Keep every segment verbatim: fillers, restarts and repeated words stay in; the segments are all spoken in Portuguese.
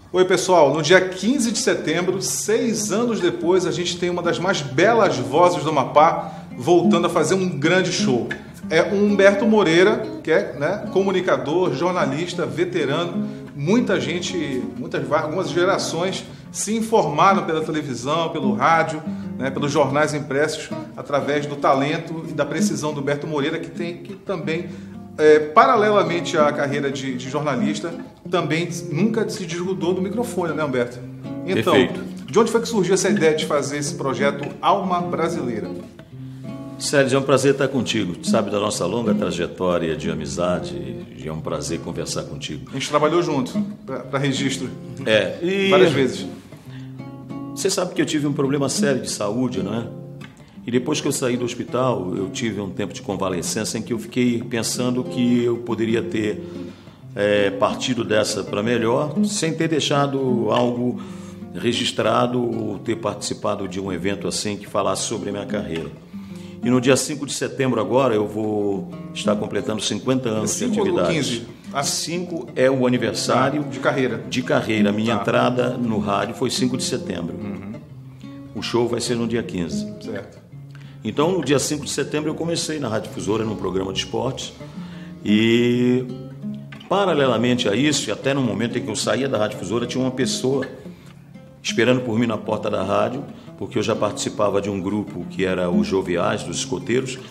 Oi pessoal, no dia quinze de setembro, seis anos depois, a gente tem uma das mais belas vozes do Amapá voltando a fazer um grande show. É o Humberto Moreira, que é, né, comunicador, jornalista, veterano. Muita gente, muitas, algumas gerações se informaram pela televisão, pelo rádio, né, pelos jornais impressos, através do talento e da precisão do Humberto Moreira, que tem que também, é, paralelamente à carreira de, de jornalista, também nunca se desgrudou do microfone, né, Humberto? Então, Perfeito. De onde foi que surgiu essa ideia de fazer esse projeto Alma Brasileira? Sérgio, é um prazer estar contigo. Tu sabe da nossa longa trajetória de amizade e é um prazer conversar contigo. A gente trabalhou junto, para registro. É, e... várias vezes. Você sabe que eu tive um problema sério de saúde, não é? E depois que eu saí do hospital, eu tive um tempo de convalescença em que eu fiquei pensando que eu poderia ter é, partido dessa para melhor, sem ter deixado algo registrado ou ter participado de um evento assim que falasse sobre a minha carreira. E no dia cinco de setembro agora eu vou estar completando cinquenta anos de atividade. quinze? A cinco é o aniversário de carreira. De carreira. Minha Tá. entrada no rádio foi cinco de setembro. Uhum. O show vai ser no dia quinze. Certo. Então, no dia cinco de setembro eu comecei na Rádio Difusora num programa de esportes e paralelamente a isso, até no momento em que eu saía da Rádio Difusora, tinha uma pessoa esperando por mim na porta da rádio, porque eu já participava de um grupo que era os Joviais, dos Escoteiros,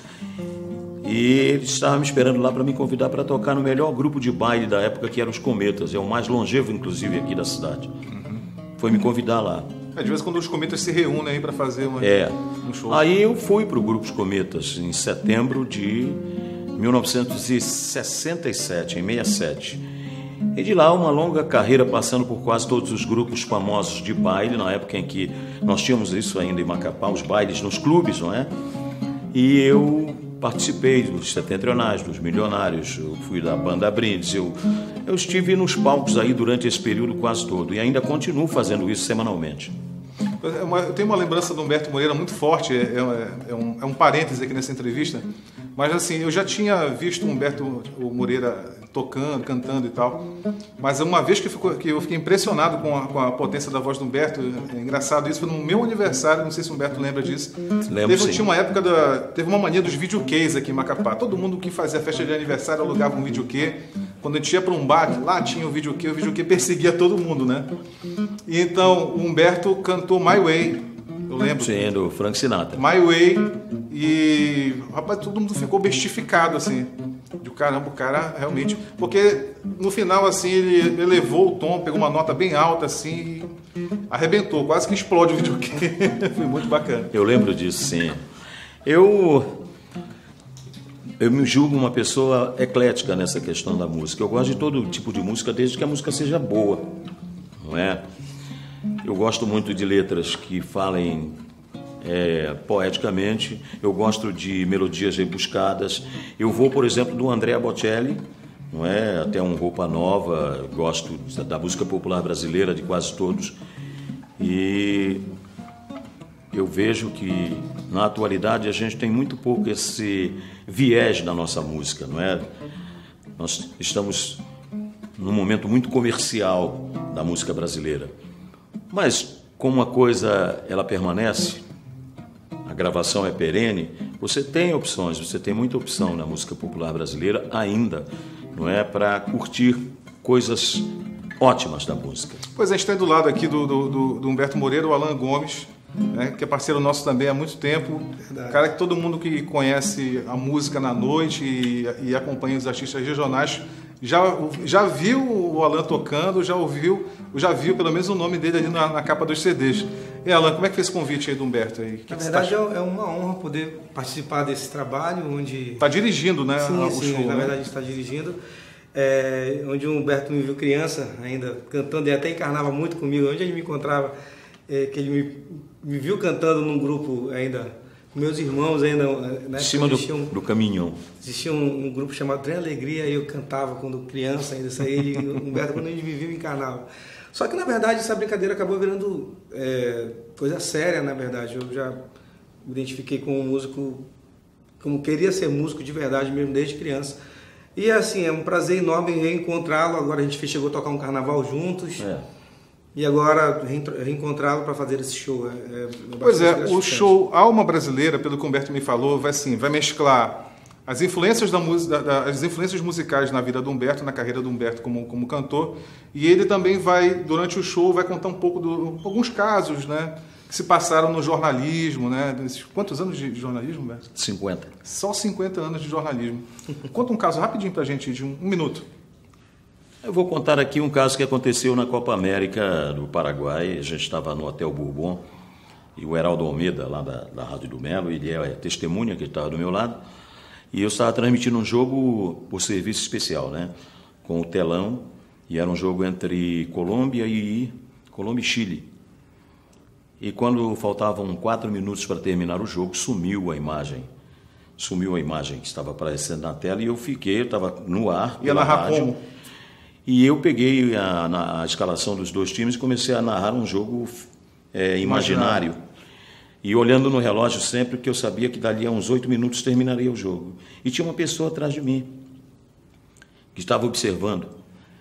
e ele estava me esperando lá para me convidar para tocar no melhor grupo de baile da época, que era os Cometas, é o mais longevo, inclusive, aqui da cidade. Uhum. Foi me convidar lá. É, de vez em quando os Cometas se reúnem aí para fazer uma, é. um show. Aí eu fui para o Grupo dos Cometas em setembro de mil novecentos e sessenta e sete, em sessenta e sete. E de lá uma longa carreira passando por quase todos os grupos famosos de baile, na época em que nós tínhamos isso ainda em Macapá, os bailes nos clubes, não é? E eu participei dos setentrionais, dos milionários, eu fui da banda Brindes, eu, eu estive nos palcos aí durante esse período quase todo e ainda continuo fazendo isso semanalmente. Eu tenho uma lembrança do Humberto Moreira muito forte, é, é, é, um, é um parêntese aqui nessa entrevista, mas assim, eu já tinha visto o Humberto Moreira tocando, cantando e tal, mas uma vez que, ficou, que eu fiquei impressionado com a, com a potência da voz do Humberto, é engraçado isso, foi no meu aniversário, não sei se o Humberto lembra disso. Lembro, teve, sim. Tinha uma época, da, teve uma mania dos videocays aqui em Macapá, todo mundo que fazia festa de aniversário alugava um videokey. Quando a gente ia para um bar, lá tinha o videokey, o videokey perseguia todo mundo, né? E então o Humberto cantou My Way, eu lembro. Sim, do Frank Sinatra. My Way, e rapaz, todo mundo ficou bestificado, assim, de caramba, o cara realmente, porque no final, assim, ele elevou o tom, pegou uma nota bem alta, assim, e arrebentou, quase que explode o videokey. Foi muito bacana. Eu lembro disso, sim. Eu... Eu me julgo uma pessoa eclética nessa questão da música. Eu gosto de todo tipo de música, desde que a música seja boa, não é? Eu gosto muito de letras que falem é, poeticamente. Eu gosto de melodias rebuscadas. Eu vou, por exemplo, do Andrea Bocelli, não é? Até um Roupa Nova. Eu gosto da música popular brasileira, de quase todos. E eu vejo que na atualidade a gente tem muito pouco esse viés na nossa música, não é? Nós estamos num momento muito comercial da música brasileira. Mas como a coisa ela permanece, a gravação é perene, você tem opções, você tem muita opção na música popular brasileira ainda, não é? Para curtir coisas ótimas da música. Pois é, a gente está do lado aqui do, do, do, do Humberto Moreira, o Alan Gomes, né, que é parceiro nosso também há muito tempo. Verdade. Cara que todo mundo que conhece a música na noite e, e acompanha os artistas regionais já, já viu o Alan tocando, já ouviu, já viu pelo menos o nome dele ali na, na capa dos C Ds. E Alan, como é que foi esse convite aí do Humberto? Aí? Na verdade tá... é uma honra poder participar desse trabalho onde... Está dirigindo, né? Sim, o sim, show, na né? verdade está dirigindo. É, onde o Humberto me viu criança ainda cantando, e até encarnava muito comigo, onde ele me encontrava, é, que ele me, me viu cantando num grupo ainda, com meus irmãos ainda, né? Em cima do, um, do caminhão. Existia um, um grupo chamado Trem Alegria, e eu cantava quando criança ainda, isso aí, e o Humberto quando ele me viu me encarnava. Só que na verdade essa brincadeira acabou virando é, coisa séria, na verdade. Eu já me identifiquei como músico, como queria ser músico de verdade mesmo desde criança. E assim, é um prazer enorme reencontrá-lo. Agora a gente chegou a tocar um carnaval juntos. É. E agora reencontrá-lo para fazer esse show. É, é pois é, o show Alma Brasileira, pelo que o Humberto me falou, vai, assim, vai mesclar as influências, da música, da, as influências musicais na vida do Humberto, na carreira do Humberto como, como cantor, e ele também vai, durante o show, vai contar um pouco de alguns casos, né, que se passaram no jornalismo, né? Quantos anos de jornalismo, Humberto? cinquenta. Só cinquenta anos de jornalismo. Conta um caso rapidinho pra gente, de um, um minuto. Eu vou contar aqui um caso que aconteceu na Copa América do Paraguai. A gente estava no Hotel Bourbon e o Heraldo Almeida, lá da, da Rádio do Melo, ele é testemunha, que estava do meu lado, e eu estava transmitindo um jogo por serviço especial, né? Com o telão, e era um jogo entre Colômbia e Colômbia e Chile. E quando faltavam quatro minutos para terminar o jogo, sumiu a imagem. Sumiu a imagem que estava aparecendo na tela e eu fiquei, eu estava no ar. Ia narrar como? E eu peguei a, na, a escalação dos dois times e comecei a narrar um jogo é, imaginário. imaginário. E olhando no relógio sempre, porque eu sabia que dali a uns oito minutos terminaria o jogo. E tinha uma pessoa atrás de mim, que estava observando.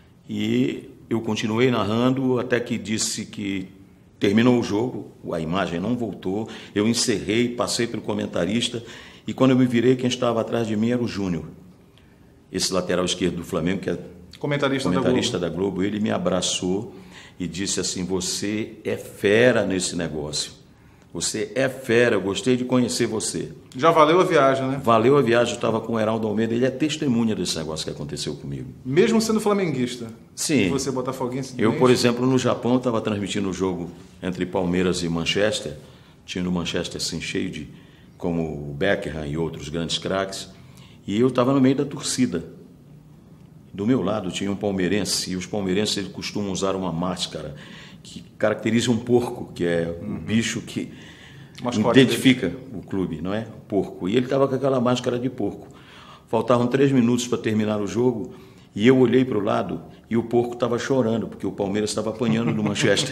E eu continuei narrando até que disse que terminou o jogo, a imagem não voltou, eu encerrei, passei pelo comentarista, e quando eu me virei, quem estava atrás de mim era o Júnior, esse lateral esquerdo do Flamengo, que é comentarista, comentarista da, Globo. da Globo. Ele me abraçou e disse assim: você é fera nesse negócio, você é fera, eu gostei de conhecer você. Já valeu a viagem, né? Valeu a viagem, eu estava com o Heraldo Almeida, ele é testemunha desse negócio que aconteceu comigo. Mesmo sendo flamenguista? Sim. Você botafoguense? Eu, por exemplo, no Japão, estava transmitindo o jogo entre Palmeiras e Manchester, tinha o Manchester assim, cheio de, como o Beckham e outros grandes craques, e eu estava no meio da torcida. Do meu lado tinha um palmeirense, e os palmeirenses eles costumam usar uma máscara que caracteriza um porco, que é um uhum. bicho que Mascote identifica dele. O clube, não é? O porco. E ele estava com aquela máscara de porco. Faltavam três minutos para terminar o jogo e eu olhei para o lado e o porco estava chorando, porque o Palmeiras estava apanhando do Manchester.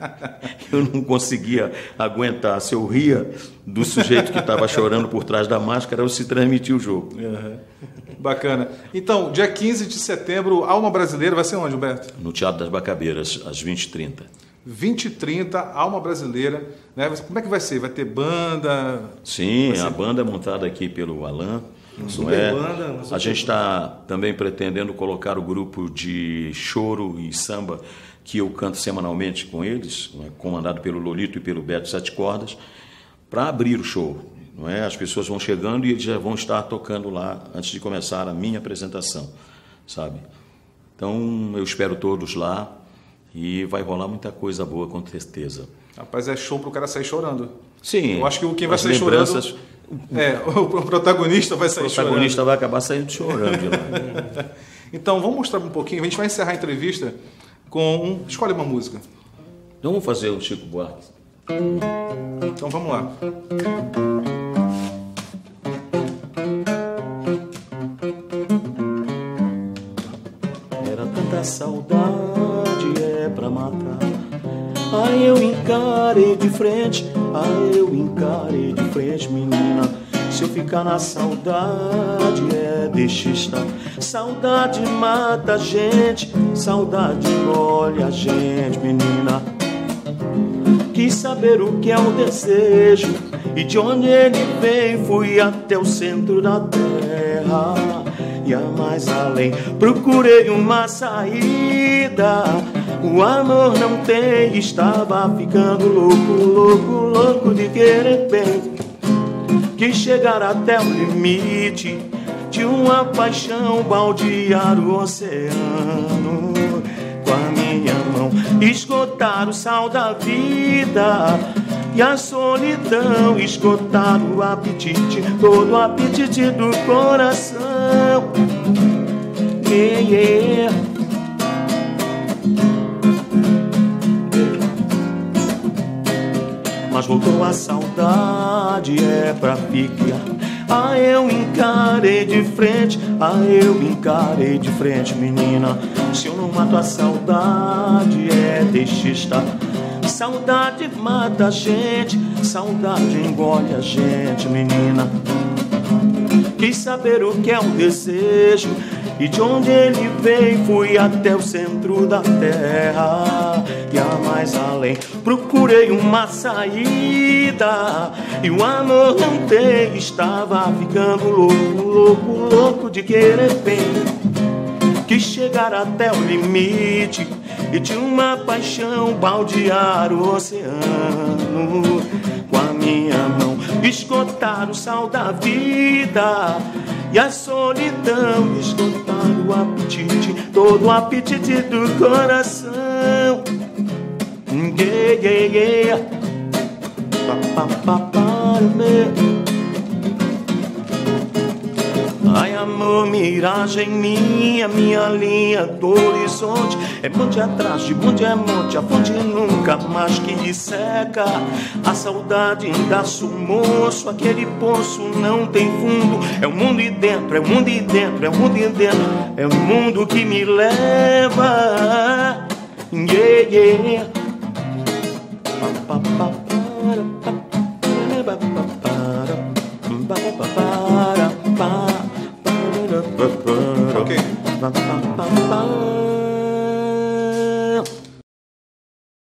Eu não conseguia aguentar. Se eu ria do sujeito que estava chorando por trás da máscara, ou se transmitia o jogo. Uhum. Bacana. Então, dia quinze de setembro, Alma Brasileira vai ser onde, Humberto? No Teatro das Bacabeiras, às vinte e trinta. vinte e trinta, Alma Brasileira. Né? Como é que vai ser? Vai ter banda? Sim, ser... a banda é montada aqui pelo Alain. Não é? banda, a gente está também pretendendo colocar o grupo de choro e samba que eu canto semanalmente com eles, né? Comandado pelo Lolito e pelo Beto Sete Cordas, para abrir o show. Não é? As pessoas vão chegando e eles já vão estar tocando lá antes de começar a minha apresentação, sabe? Então eu espero todos lá e vai rolar muita coisa boa, com certeza. Rapaz, é show para o cara sair chorando. Sim. Eu acho que quem vai sair chorando... É, o protagonista vai sair chorando. O protagonista chorando. vai acabar saindo chorando de lá. Então, vamos mostrar um pouquinho. A gente vai encerrar a entrevista com um... Escolhe uma música. Então, vamos fazer o Chico Buarque. Então, vamos lá. Era tanta saudade, é pra matar. Aí eu encarei de frente, aí eu encarei de frente, menina. Se eu ficar na saudade, é deixa estar. Saudade mata a gente, saudade engole a gente, menina. Quis saber o que é o desejo e de onde ele vem. Fui até o centro da terra e a mais além. Procurei uma saída. O amor não tem, estava ficando louco, louco, louco de querer bem. Quis chegar até o limite de uma paixão, baldear o oceano com a minha mão, esgotar o sal da vida e a solidão, esgotar o apetite, todo o apetite do coração. Yeah, yeah. Mas voltou a saudade, é pra ficar. Ah, eu encarei de frente, ah, eu encarei de frente, menina. Se eu não mato a saudade, é deixa estar. Saudade mata a gente, saudade engole a gente, menina. Quis saber o que é um desejo E de onde ele veio fui até o centro da terra e a mais além. Procurei uma saída e o amor não tem. Estava ficando louco, louco, louco de querer bem. Quis chegar até o limite e de uma paixão baldear o oceano com a minha mão, esgotar o sal da vida e a solidão, esgotar o apetite, todo o apetite do coração. Yeah, yeah, yeah. Pa, pa, pa, pa, meu. Ai, amor, miragem minha, minha linha do horizonte. É monte atrás de monte, é monte, a fonte nunca mais que seca. A saudade ainda moço, aquele poço não tem fundo. É o mundo e dentro, é o mundo e dentro, é o mundo e dentro. É o mundo que me leva. Yeah, yeah. Pa, pa, pa, para, pa, pa, para, pa, para, pa. Ok.